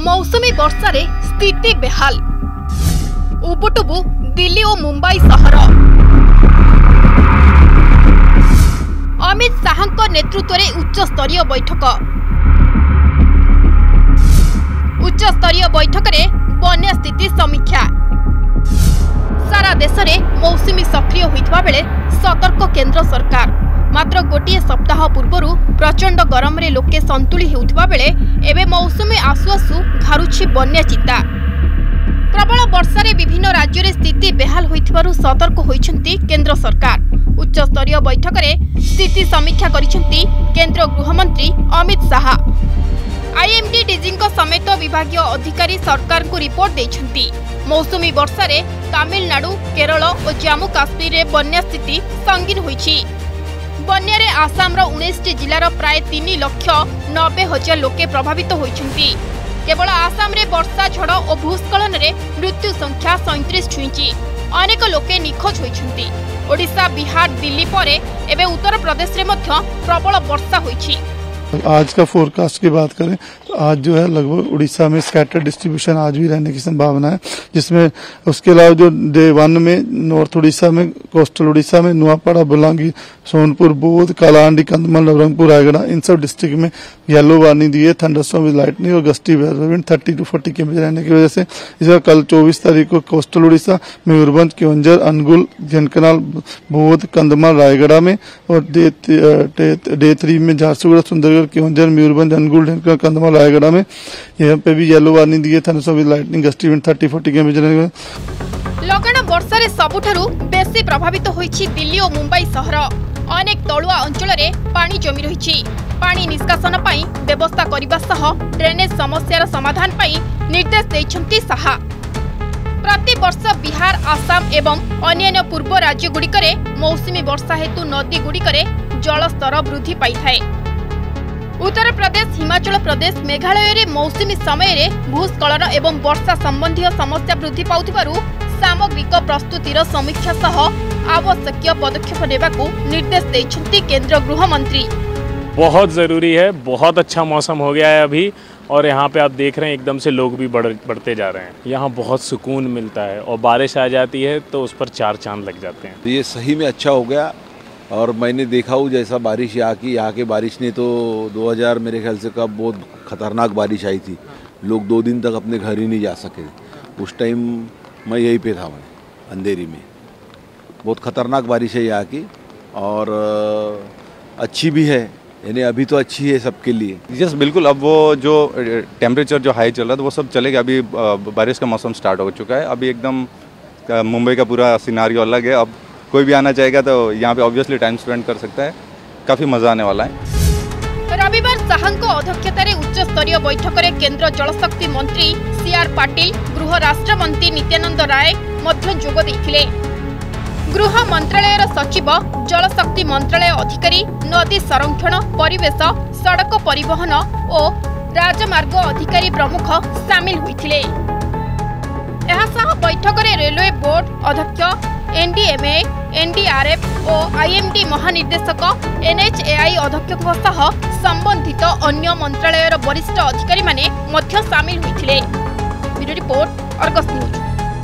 मौसुमी वर्षा रे स्थिति बेहाल। उबुटुबु दिल्ली और मुंबई सहर। अमित शाह नेतृत्व में उच्च स्तरीय बैठक। उच्च स्तरीय बैठक में बन्या स्थिति समीक्षा। सारा देश में मौसुमी सक्रिय होइतबा बेले सतर्क केंद्र सरकार। मात्र गोटे सप्ताह पूर्व प्रचंड गरम रे लोके संतुली हेउथबा बेले एबे मौसुमी आसु आसु घारुछि बन्या चिता। प्रबल वर्षा रे विभिन्न राज्य रे स्थिति बेहाल होइथिबारु सतर्क होइछंती केंद्र सरकार। उच्च स्तरीय बैठक रे स्थिति समीक्षा करिछंती केंद्र गृहमंत्री अमित शाह। आईएमडी डीजी समेत विभागीय अधिकारी सरकार को रिपोर्ट देइछंती। मौसुमी वर्षा रे तमिलनाडु, केरल और जम्मू काश्मीर रे बन्या स्थिति संगीन होइछि। बन्या रे आसाम रो 19 जिलार प्राय 3,90,000 लोके प्रभावित होइछंती। केवल आसाम रे वर्षा झड़ और भूस्खलन रे मृत्यु संख्या 37 छुईची। अनेक लोके निखोज होइछंती। ओडिशा, बिहार, दिल्ली परे एबे उत्तर प्रदेश रे मध्य प्रबल वर्षा होइछि। आज का फोरकास्ट की बात करें तो आज जो है लगभग उड़ीसा में स्कैटर डिस्ट्रीब्यूशन आज भी रहने की संभावना है, जिसमें उसके अलावा जो डे 1 में नॉर्थ उड़ीसा में, कोस्टल उड़ीसा में नुआपड़ा, बलांगीर, सोनपुर, बौद्ध, कालाहांडी, कंधमाल, नवरंगपुर, रायगढ़ इन सब डिस्ट्रिक्ट में येलो वार्निंग दी है। थंडरस्टॉर्म विद लाइटनिंग और गस्टी विंड 30 to 40 km रहने की वजह से इस बार कल 24 तारीख को कोस्टल उड़ीसा, मयूरभंज, केवंझर, अनुगुल, जनकनाल, बौद्ध, कंधमाल, रायगढ़ में और डे 3 में झारसुगुड़ा, सुंदरगढ़, केवंझर, मयूरभंज, अनुगुल, ढेंकनाल, कंधमाल, रायगढ़ में यहाँ पे भी येलो वार्निंग दी है। Thunderstorm with lightning, gusty wind 30-40 km रहने की। लगाण वर्षा रे सबुठारु बेसी प्रभावित होइछि दिल्ली और मुंबई सहर। अनेक तळुआ अंचल रे पानी जमी रहिछि। पानी निष्कासन पई व्यवस्था करिबा सह ड्रेनेज समस्यार समाधान पई निर्देश दैछंती शाह। प्रति वर्ष बिहार, आसाम एवं अन्य पूर्व राज्य गुड़िकरे मौसुमी वर्षा हेतु नदी गुड़िकरे जलस्तर वृद्धि पाई थाए। उत्तर प्रदेश, हिमाचल प्रदेश, मेघालय रे मौसुमी समय रे भूस्खलन एवं वर्षा संबंधी समस्या वृद्धि पाउथिबारु सामग्रिक प्रस्तुतिर समीक्षा सह आवश्यक पदक्षेप नेबाकू निर्देश दैछंती केंद्र गृह मंत्री। बहुत ज़रूरी है। बहुत अच्छा मौसम हो गया है अभी, और यहाँ पे आप देख रहे हैं एकदम से लोग भी बढ़ते जा रहे हैं। यहाँ बहुत सुकून मिलता है और बारिश आ जाती है तो उस पर 4 चांद लग जाते हैं। ये सही में अच्छा हो गया। और मैंने देखा हूँ जैसा बारिश यहाँ के बारिश ने तो 2000 मेरे ख्याल से कब बहुत खतरनाक बारिश आई थी। लोग 2 दिन तक अपने घर ही नहीं जा सके। उस टाइम मैं यहीं पे था, मैं अंधेरी में। बहुत खतरनाक बारिश है यहाँ की और अच्छी भी है, यानी अभी तो अच्छी है सबके लिए। यस बिल्कुल। अब वो जो टेम्परेचर जो हाई चल रहा था वो सब चलेगा। अभी बारिश का मौसम स्टार्ट हो चुका है। अभी एकदम मुंबई का पूरा सिनारियो अलग है। अब कोई भी आना चाहेगा तो यहाँ पे ऑब्वियसली टाइम स्पेंड कर सकता है। काफ़ी मज़ा आने वाला है। रविवार शाहଙ୍କ अध्यक्षतार उच्च स्तरीय बैठक में केंद्र जलशक्ति मंत्री सीआर पाटिल, गृह राष्ट्र मंत्री नित्यानंद राय मध्य जोग देइथिले। गृह मंत्रालय सचिव, जलशक्ति मंत्रालय अधिकारी, नदी संरक्षण, परिवेश, सड़क परिवहन और राजमार्ग अधिकारी प्रमुख सामिल होइथिले। एहासह बैठक में रेलवे बोर्ड अध्यक्ष, एनडीएमए, एनडीआरएफ और आईएमडी महानिर्देशक, एनएचएआई अध्यक्षों सह संबंधित अन्य मंत्रालय वरिष्ठ अधिकारी माने मध्य सामिल होइथिले। Bureau report, Argus news.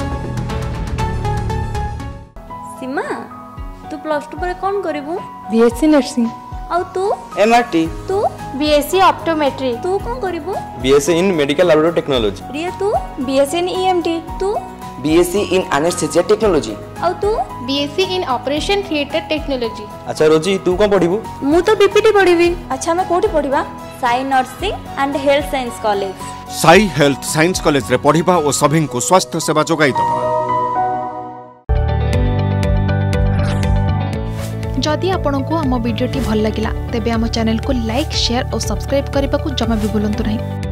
Seema, तू +2 पर कौन करिवु? BSc nursing. और तू? एमआरटी। तू? BSc optometry. तू कौन करिवु? BSc in medical laboratory technology. Riya, तू? BSc in EMT. तू? BSc in anaesthesia technology. और तू? BSc in operation theatre technology. अच्छा रोजी, तू कौन पढ़िबु? मु तो बीपीटी पढ़िबी। अच्छा मैं कोठी पढ़िबा? Sai nursing and health science college. Sai health science college रे पढ़िबा और सभी को स्वास्थ्य सेवा जोगाई दबा। जदि आपंक आम भिडी भल लगा तेब आम चैनल को लाइक, शेयर और सब्सक्राइब करने को जमा भी भूलु नहीं।